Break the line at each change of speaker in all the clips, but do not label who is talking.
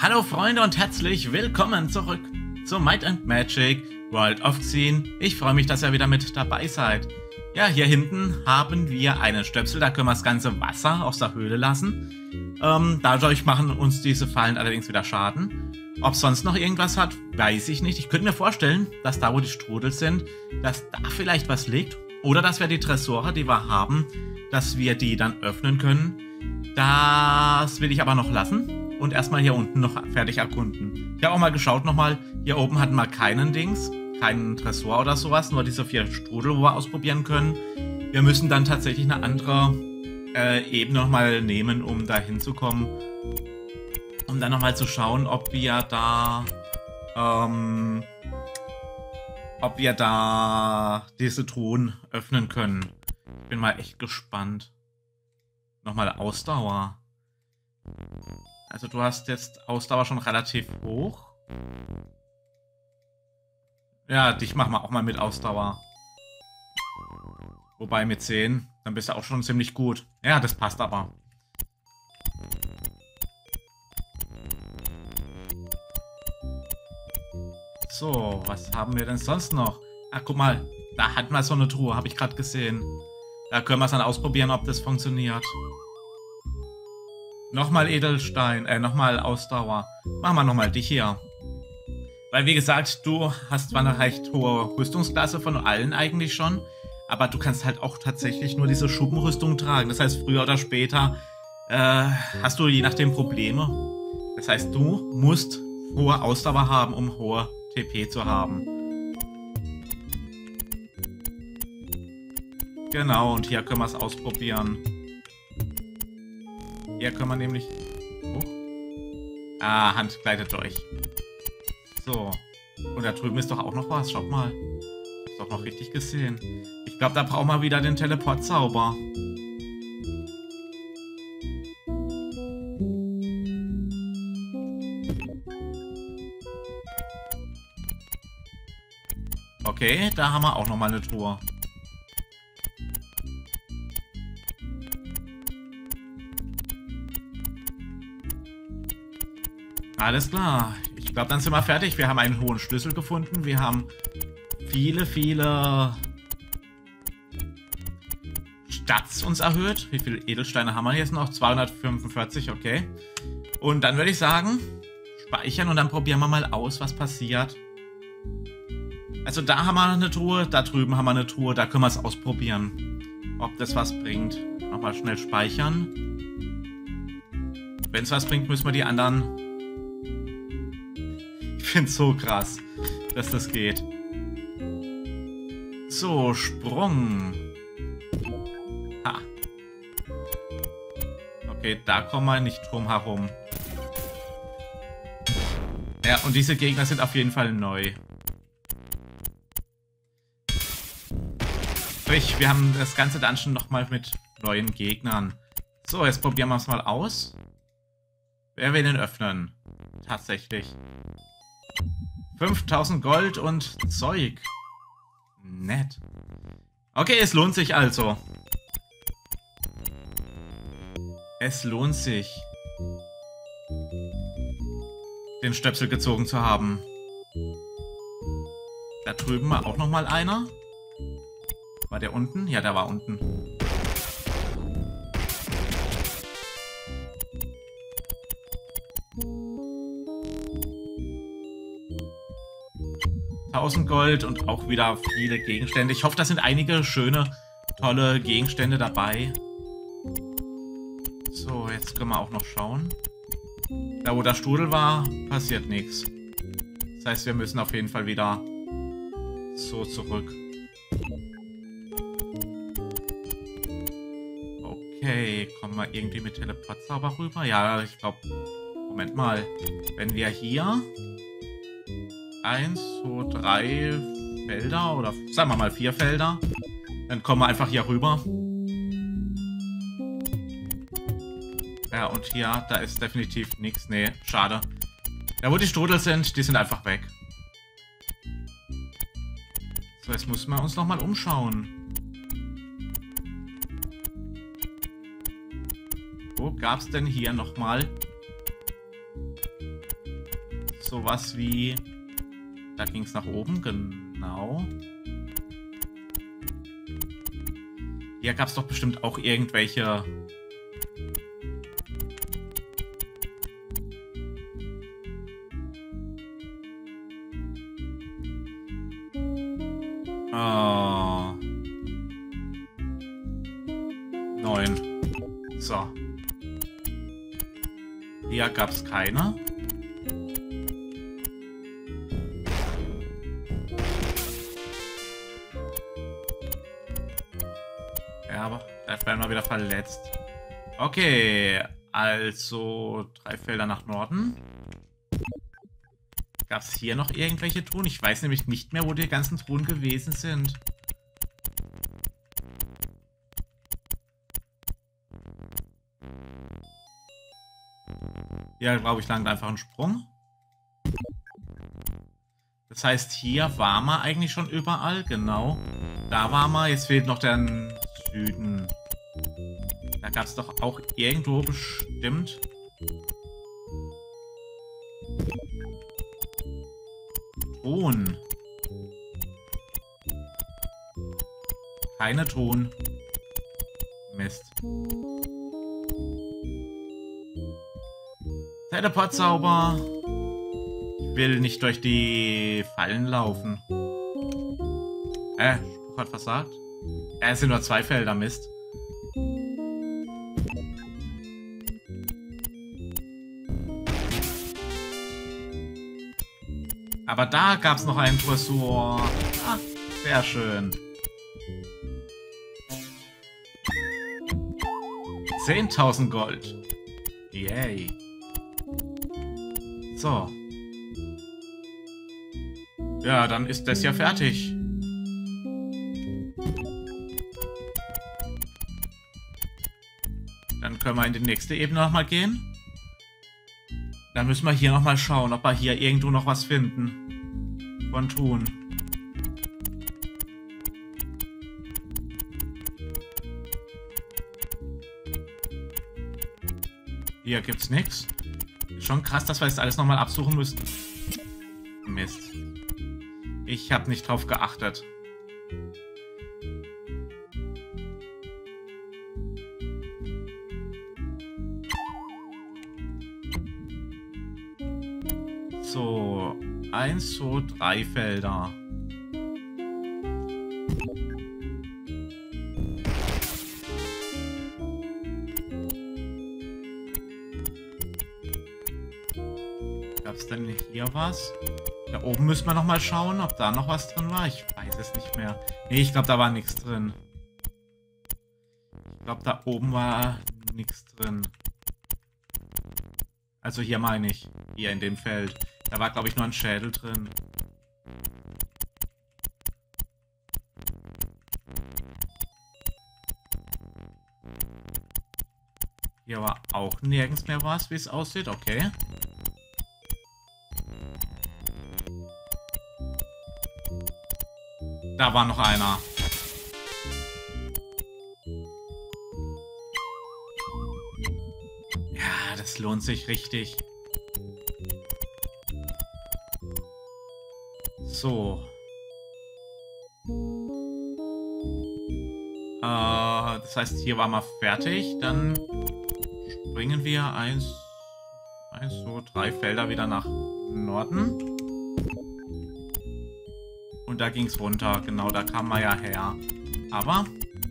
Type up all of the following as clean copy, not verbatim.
Hallo Freunde und herzlich willkommen zurück zu Might and Magic World of Xeen. Ich freue mich, dass ihr wieder mit dabei seid. Ja, hier hinten haben wir einen Stöpsel, da können wir das ganze Wasser aus der Höhle lassen. Dadurch machen uns diese Fallen allerdings wieder Schaden. Ob es sonst noch irgendwas hat, weiß ich nicht. Ich könnte mir vorstellen, dass da, wo die Strudel sind, dass da vielleicht was liegt. Oder dass wir die Tresore, die wir haben, dass wir die dann öffnen können. Das will ich aber noch lassen. Und erstmal hier unten noch fertig erkunden. Ich habe auch mal geschaut nochmal. Hier oben hatten wir keinen Dings. Keinen Tresor oder sowas. Nur diese 4 Strudel, wo wir ausprobieren können. Wir müssen dann tatsächlich eine andere Ebene nochmal nehmen, um da hinzukommen. Um dann nochmal zu schauen, ob wir da diese Truhen öffnen können. Bin mal echt gespannt. Nochmal Ausdauer. Also du hast jetzt Ausdauer schon relativ hoch. Ja, dich machen wir auch mal mit Ausdauer. Wobei mit 10, dann bist du auch schon ziemlich gut. Ja, das passt aber. So, was haben wir denn sonst noch? Ach, guck mal, da hatten wir so eine Truhe, habe ich gerade gesehen. Da können wir es dann ausprobieren, ob das funktioniert. Nochmal Edelstein, nochmal Ausdauer. Machen wir nochmal dich hier. Weil, wie gesagt, du hast zwar eine recht hohe Rüstungsklasse von allen eigentlich schon, aber du kannst halt auch tatsächlich nur diese Schuppenrüstung tragen. Das heißt, früher oder später hast du je nachdem Probleme. Das heißt, du musst hohe Ausdauer haben, um hohe TP zu haben. Genau, und hier können wir es ausprobieren. Hier können wir nämlich... Hand gleitet durch. So. Und da drüben ist doch auch noch was. Schaut mal. Ist doch noch richtig gesehen. Ich glaube, da brauchen wir wieder den Teleportzauber. Okay, da haben wir auch nochmal eine Truhe. Alles klar. Ich glaube, dann sind wir fertig. Wir haben einen hohen Schlüssel gefunden. Wir haben viele Stats uns erhöht. Wie viele Edelsteine haben wir jetzt noch? 245, okay. Und dann würde ich sagen, speichern und dann probieren wir mal aus, was passiert. Also da haben wir eine Truhe, da drüben haben wir eine Truhe, da können wir es ausprobieren, ob das was bringt. Nochmal schnell speichern. Wenn es was bringt, müssen wir die anderen... Ich finde es so krass, dass das geht. So, Sprung. Ha. Okay, da kommen wir nicht drum herum. Ja, und diese Gegner sind auf jeden Fall neu. Sprich, wir haben das ganze Dungeon nochmal mit neuen Gegnern. So, jetzt probieren wir es mal aus. Wer will den öffnen? Tatsächlich. 5000 Gold und Zeug. Nett. Okay, es lohnt sich also. Es lohnt sich, den Stöpsel gezogen zu haben. Da drüben war auch noch mal einer. War der unten? Ja, der war unten. Gold und auch wieder viele Gegenstände. Ich hoffe, da sind einige schöne, tolle Gegenstände dabei. So, jetzt können wir auch noch schauen. Da, wo der Strudel war, passiert nichts. Das heißt, wir müssen auf jeden Fall wieder so zurück. Okay, kommen wir irgendwie mit Teleportzauber rüber? Ja, ich glaube... Moment mal. Wenn wir hier... 1, 2, 3 Felder oder sagen wir mal 4 Felder. Dann kommen wir einfach hier rüber. Ja, und hier, da ist definitiv nichts. Nee, schade. Ja, wo die Strudel sind, die sind einfach weg. So, jetzt müssen wir uns nochmal umschauen. Wo gab es denn hier nochmal sowas wie... Da ging es nach oben, genau. Hier gab es doch bestimmt auch irgendwelche... Oh. 9. So. Hier gab es keine. Ja, aber da werden wir wieder verletzt. Okay, also 3 Felder nach Norden. Gab es hier noch irgendwelche Truhen? Ich weiß nämlich nicht mehr, wo die ganzen Truhen gewesen sind. Hier brauche ich lang einfach einen Sprung. Das heißt, hier war man eigentlich schon überall, genau. Da war man, jetzt fehlt noch der Süden. Da gab es doch auch irgendwo bestimmt... Ton. Keine Ton. Mist. Teleportzauber. Ich will nicht durch die Fallen laufen. Spruch hat versagt. Es sind nur 2 Felder, Mist. Aber da gab es noch einen Tresor. Ah, sehr schön. 10.000 Gold. Yay. So. Ja, dann ist das ja fertig. Dann können wir in die nächste Ebene nochmal gehen. Dann müssen wir hier nochmal schauen, ob wir hier irgendwo noch was finden. Von Tun. Hier gibt's nichts. Schon krass, dass wir jetzt alles nochmal absuchen müssen. Mist. Ich habe nicht drauf geachtet. So, 1, 2, 3 Felder. Gab es denn hier was? Da oben müssen wir noch mal schauen, ob da noch was drin war. Ich weiß es nicht mehr. Nee, ich glaube, da war nichts drin. Ich glaube, da oben war nichts drin. Also hier meine ich. Hier in dem Feld. Da war, glaube ich, nur ein Schädel drin. Hier war auch nirgends mehr was, wie es aussieht. Okay. Da war noch einer. Ja, das lohnt sich richtig. So. Das heißt, hier waren wir fertig. Dann springen wir 1, 2, 3 Felder wieder nach Norden. Und da ging es runter. Genau, da kam man ja her. Aber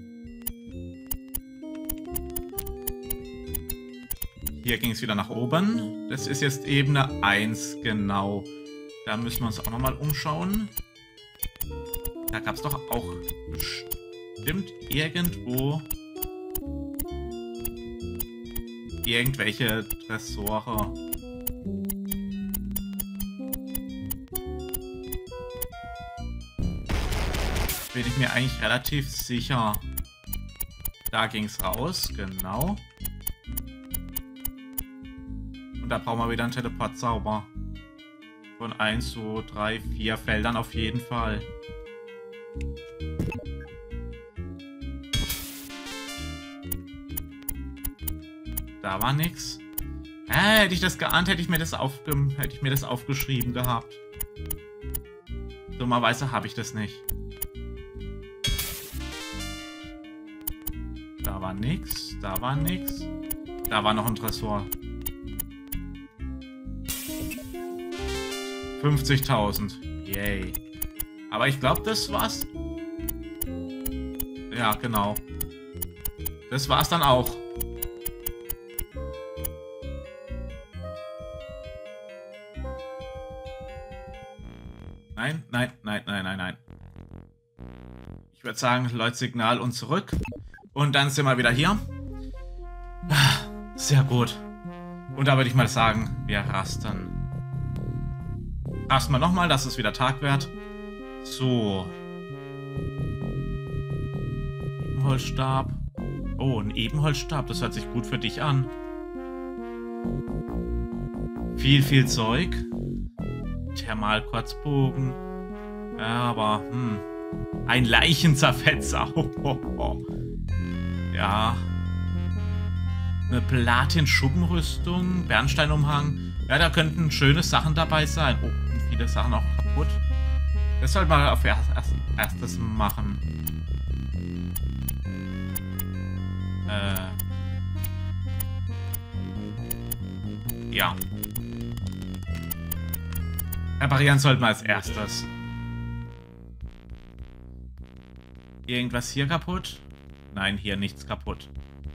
hier ging es wieder nach oben. Das ist jetzt Ebene 1, genau. Da müssen wir uns auch nochmal umschauen. Da gab es doch auch bestimmt irgendwo irgendwelche Tresore. Bin ich mir eigentlich relativ sicher. Da ging es raus, genau. Und da brauchen wir wieder einen Teleportzauber. Von 1, 2, 3, 4 Feldern auf jeden Fall. Da war nichts. Hätte ich das geahnt, hätte ich mir das aufgeschrieben gehabt. Dummerweise habe ich das nicht. Da war nix, da war nix. Da war noch ein Tresor. 50.000. Yay. Aber ich glaube, das war's. Ja, genau. Das war's dann auch. Nein, nein, nein, nein, nein, nein. Ich würde sagen, Leute, Signal und zurück. Und dann sind wir wieder hier. Sehr gut. Und da würde ich mal sagen, wir rasten. Rasten wir nochmal, dass es wieder Tag wird. So. Ebenholzstab. Oh, ein Ebenholzstab. Das hört sich gut für dich an. Viel Zeug. Thermalkurzbogen. Ja, aber, ein Leichenzerfetzer. Ja. Eine Platin-Schuppenrüstung. Bernsteinumhang. Ja, da könnten schöne Sachen dabei sein. Oh, und viele Sachen auch kaputt. Das sollte man auf erstes machen. Ja. Reparieren sollten wir als erstes. Irgendwas hier kaputt? Nein, hier nichts kaputt.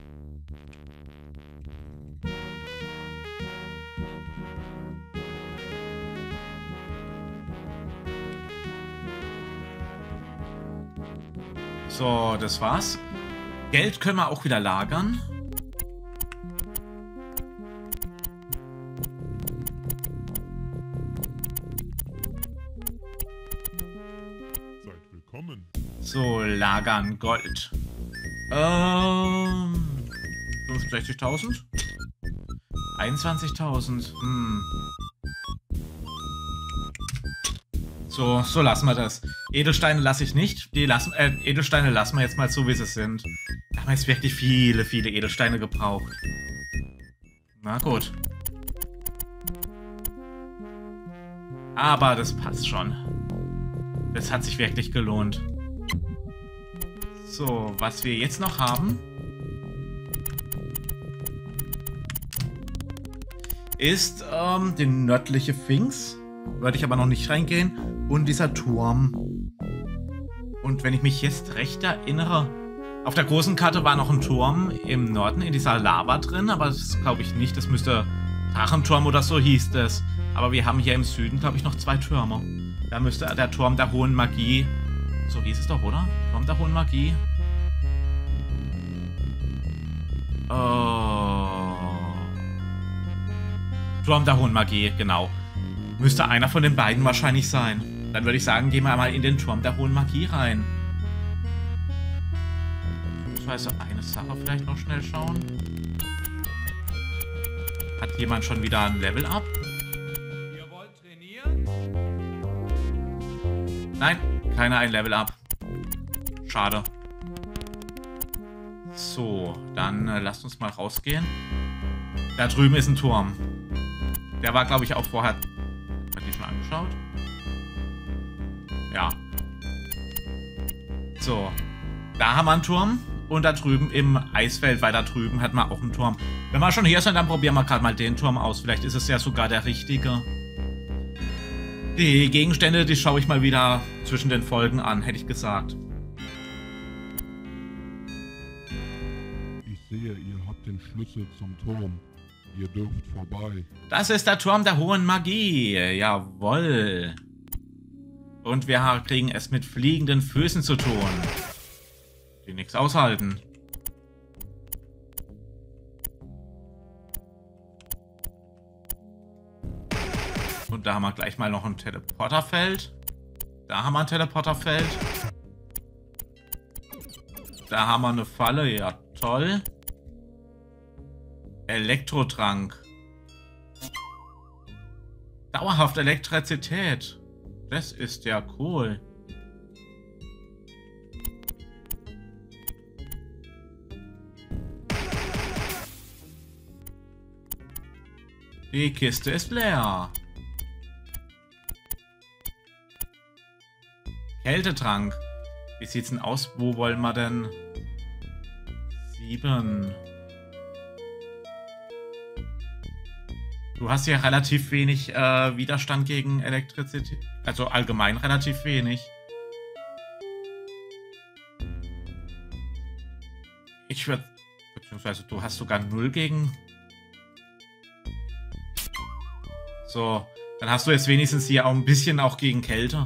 So, das war's. Geld können wir auch wieder lagern.
Seid willkommen.
So, lagern Gold. 65.000? 21.000. So lassen wir das. Edelsteine lasse ich nicht. Edelsteine lassen wir jetzt mal so, wie sie sind. Da haben wir jetzt wirklich viele Edelsteine gebraucht. Na gut. Aber das passt schon. Das hat sich wirklich gelohnt. So, was wir jetzt noch haben, ist die nördliche Sphinx. Würde ich aber noch nicht reingehen. Und dieser Turm. Und wenn ich mich jetzt recht erinnere, auf der großen Karte war noch ein Turm im Norden in dieser Lava drin, aber das glaube ich nicht. Das müsste Drachenturm oder so hieß das. Aber wir haben hier im Süden, glaube ich, noch 2 Türme. Da müsste der Turm der hohen Magie. So hieß es doch, oder? Turm der hohen Magie. Turm der hohen Magie, genau. Müsste einer von den beiden wahrscheinlich sein. Dann würde ich sagen, gehen wir mal in den Turm der hohen Magie rein. Also eine Sache vielleicht noch schnell schauen. Hat jemand schon wieder ein Level Up?
Ihr wollt trainieren?
Nein, keiner ein Level Up. Schade. So, dann lasst uns mal rausgehen. Da drüben ist ein Turm. Der war, glaube ich, auch vorher... Hat die schon angeschaut? Ja. So. Da haben wir einen Turm. Und da drüben im Eisfeld, weiter drüben, hat man auch einen Turm. Wenn wir schon hier sind, dann probieren wir gerade mal den Turm aus. Vielleicht ist es ja sogar der richtige. Die Gegenstände, die schaue ich mal wieder zwischen den Folgen an, hätte ich gesagt.
Ich sehe, ihr habt den Schlüssel zum Turm. Ihr dürft vorbei.
Das ist der Turm der hohen Magie. Jawohl. Und wir kriegen es mit fliegenden Füßen zu tun. Die nichts aushalten. Und da haben wir gleich mal noch ein Teleporterfeld. Da haben wir ein Teleporterfeld. Da haben wir eine Falle. Ja, toll. Elektrodrank. Dauerhaft Elektrizität. Das ist ja cool. Die Kiste ist leer. Kältetrank. Wie sieht's denn aus? Wo wollen wir denn? 7. Du hast ja relativ wenig Widerstand gegen Elektrizität. Also allgemein relativ wenig. Ich würde... Beziehungsweise du hast sogar 0 gegen... So, dann hast du jetzt wenigstens hier auch ein bisschen auch gegen Kälte.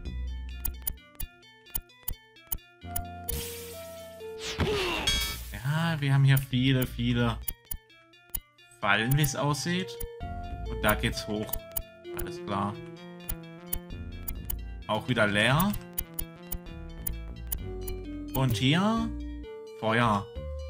Ja, wir haben hier viele Fallen, wie es aussieht. Und da geht's hoch. Alles klar. Auch wieder leer. Und hier Feuer.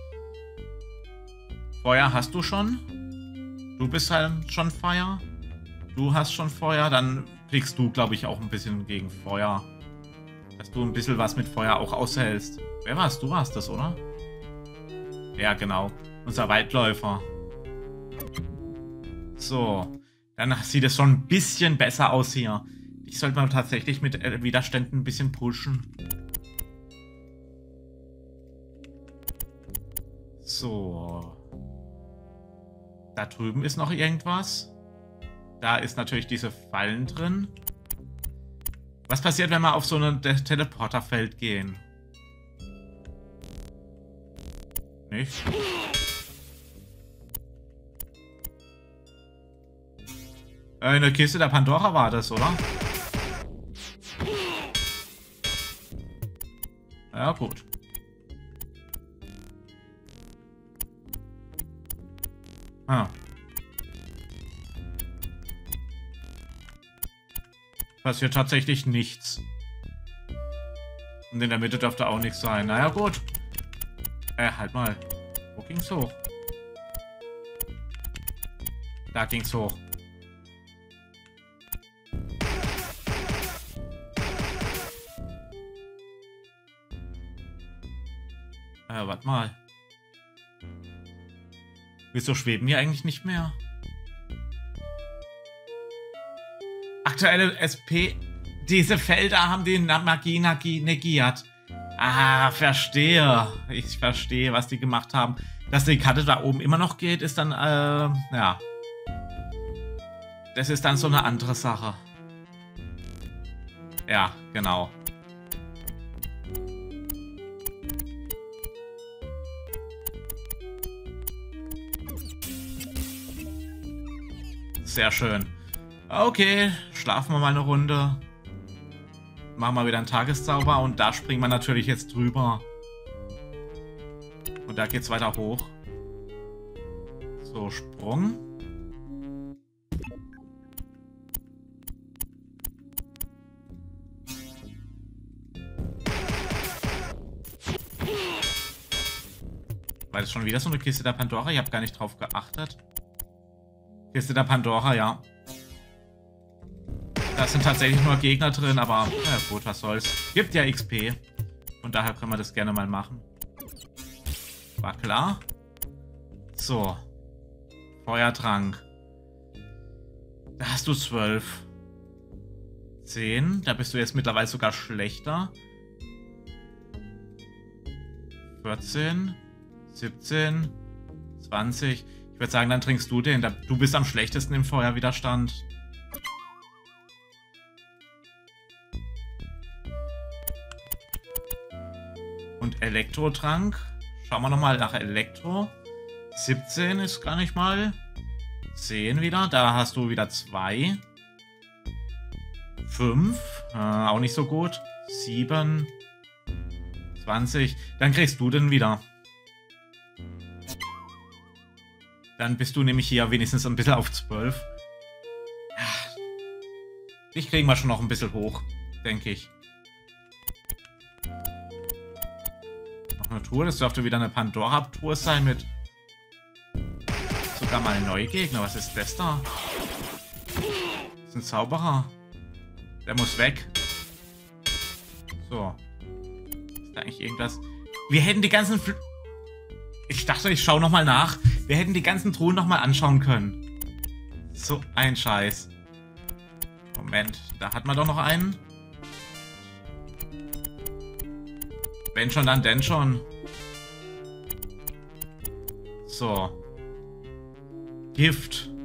Feuer hast du schon? Du bist halt schon Feuer. Du hast schon Feuer, dann kriegst du, glaube ich, auch ein bisschen gegen Feuer. Dass du ein bisschen was mit Feuer auch aushältst. Wer war's? Du warst das, oder? Ja, genau. Unser Waldläufer. So. Dann sieht es schon ein bisschen besser aus hier. Ich sollte mal tatsächlich mit Widerständen ein bisschen pushen. So. Da drüben ist noch irgendwas. Da ist natürlich diese Fallen drin. Was passiert, wenn wir auf so ein Teleporterfeld gehen? Nicht? Eine Kiste der Pandora war das, oder? Ja, gut. Ah. Passiert tatsächlich nichts. Und in der Mitte dürfte auch nichts sein. Naja, gut. Halt mal. Wo ging's hoch? Da ging's hoch. Warte mal. Wieso schweben die eigentlich nicht mehr? Aktuelle SP. Diese Felder haben die Magie negiert. Ah, verstehe. Ich verstehe, was die gemacht haben. Dass die Karte da oben immer noch geht, ist dann, ja. Das ist dann so eine andere Sache. Ja, genau. Sehr schön. Okay, schlafen wir mal eine Runde. Machen wir wieder einen Tageszauber und da springen wir natürlich jetzt drüber. Und da geht's weiter hoch. So, Sprung. War das schon wieder so eine Kiste der Pandora? Ich habe gar nicht drauf geachtet. Kiste der Pandora, ja. Da sind tatsächlich nur Gegner drin, aber na gut, was soll's. Gibt ja XP. Und daher können wir das gerne mal machen. War klar. So. Feuertrank. Da hast du 12. 10. Da bist du jetzt mittlerweile sogar schlechter. 14. 17. 20. Ich würde sagen, dann trinkst du den. Du bist am schlechtesten im Feuerwiderstand. Und Elektrotrank. Schauen wir nochmal nach Elektro. 17 ist gar nicht mal. 10 wieder. Da hast du wieder 2. 5. Auch nicht so gut. 7. 20. Dann kriegst du den wieder. Dann bist du nämlich hier wenigstens ein bisschen auf 12. Ja. Dich kriegen wir schon noch ein bisschen hoch, denke ich. Noch eine Truhe, das dürfte wieder eine Pandora-Truhe sein mit sogar mal neue Gegner. Was ist das da? Das ist ein Zauberer. Der muss weg. So. Ist da eigentlich irgendwas? Wir hätten die ganzen... Ich dachte, ich schaue nochmal nach. Wir hätten die ganzen Truhen nochmal anschauen können. So ein Scheiß. Moment, da hat man doch noch einen. Wenn schon, dann denn schon. So. Gift.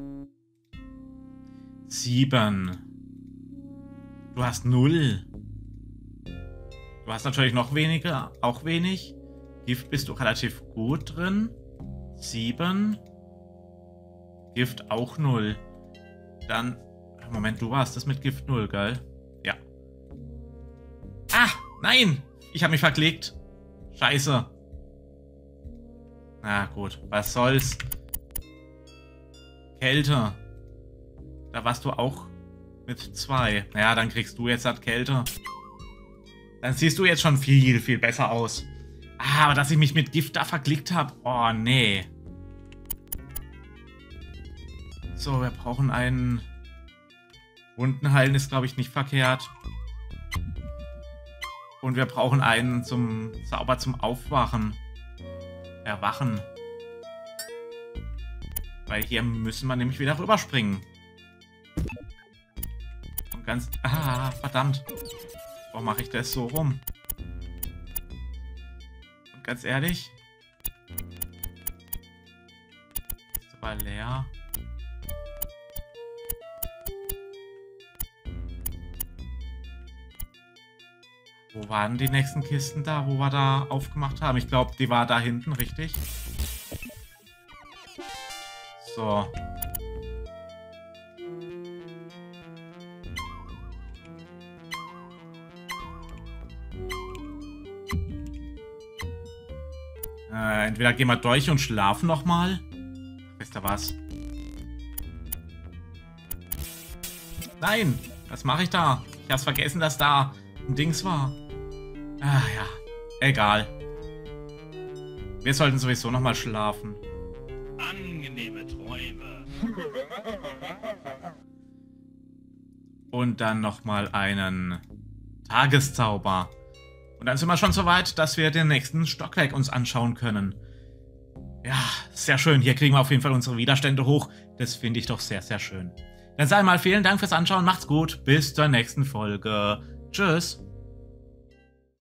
7. Du hast 0. Du hast natürlich noch weniger, auch wenig. Gift bist du relativ gut drin. 7. Gift auch 0. Dann, Moment, du warst das mit Gift 0, gell? Ja. Ah, nein! Ich habe mich verklickt. Scheiße. Na gut, was soll's. Kälte. Da warst du auch mit 2. Naja, dann kriegst du jetzt halt Kälte. Dann siehst du jetzt schon viel, viel besser aus. Ah, aber dass ich mich mit Gift da verklickt habe. Oh, nee. So, wir brauchen einen... Wunden heilen ist, glaube ich, nicht verkehrt. Und wir brauchen einen zum Zauber zum Aufwachen. Erwachen. Weil hier müssen wir nämlich wieder rüberspringen. Und ganz... Ah, verdammt. Warum mache ich das so rum? Und ganz ehrlich... Ist aber leer. Wo waren die nächsten Kisten da, wo wir da aufgemacht haben? Ich glaube, die war da hinten, richtig? So. Entweder gehen wir durch und schlafen nochmal. Wisst ihr was? Nein! Was mache ich da? Ich hab's vergessen, dass da ein Dings war. Ah ja, egal. Wir sollten sowieso nochmal schlafen.
Angenehme Träume.
Und dann nochmal einen Tageszauber. Und dann sind wir schon so weit, dass wir den nächsten Stockwerk uns anschauen können. Ja, sehr schön. Hier kriegen wir auf jeden Fall unsere Widerstände hoch. Das finde ich doch sehr, sehr schön. Dann sage ich mal vielen Dank fürs Anschauen. Macht's gut. Bis zur nächsten Folge. Tschüss.